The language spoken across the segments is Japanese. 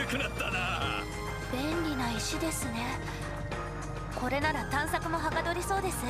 くなったな。 便利な石ですね。これなら探索もはかどりそうです。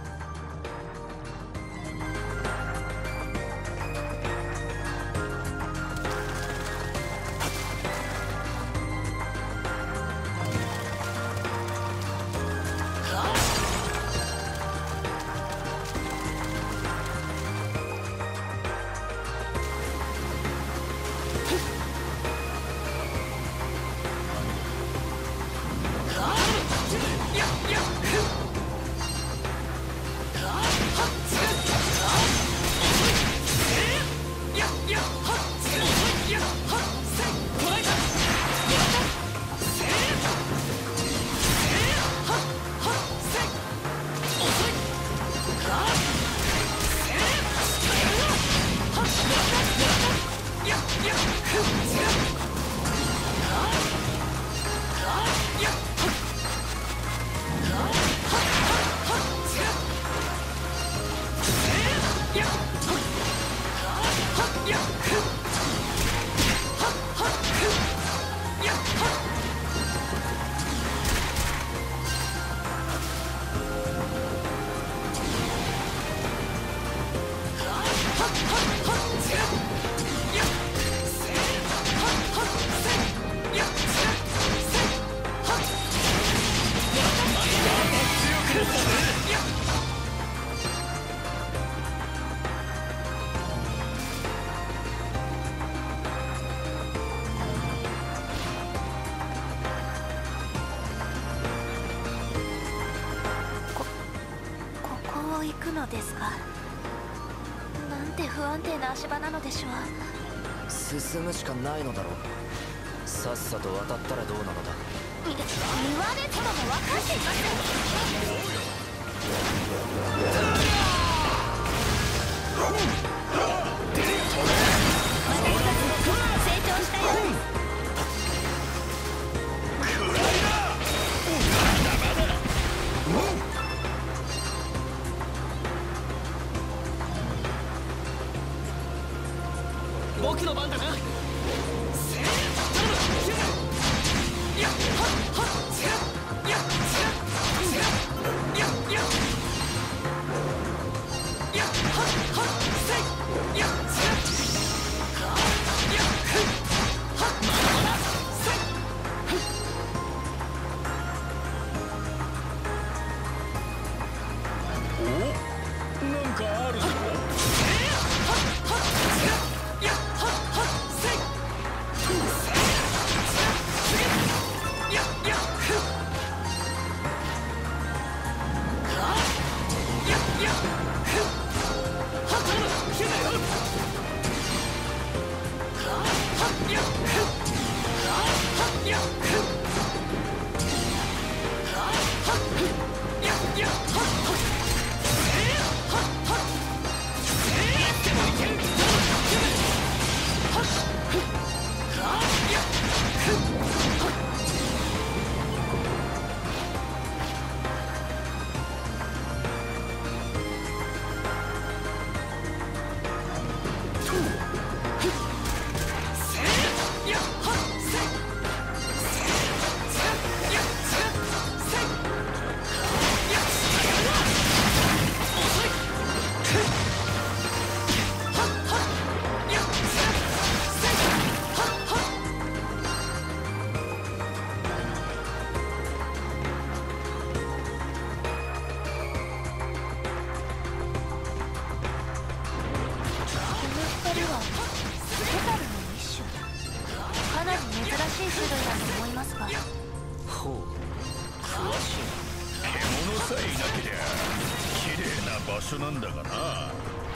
行くのですか。なんて不安定な足場なのでしょう。 進むしかないのだろう。さっさと渡ったらどうなのだ。 言われても分かっています。成長したようです。 僕の番だな。お、なんかあるぞ。 かなり珍しい種類だと思いますが。 ほう、詳しいな。 獣さえいなけりゃ綺麗な場所なんだがな。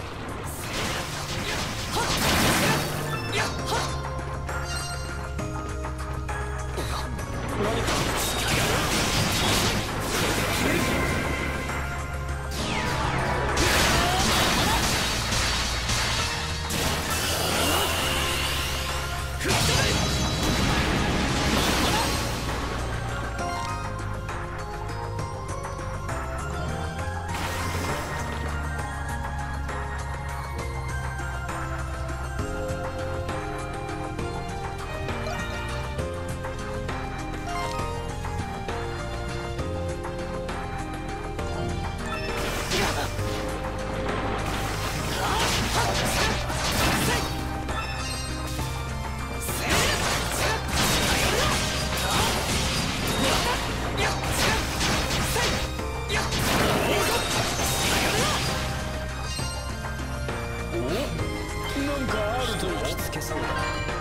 何かかあるぞ。 つけそうだな。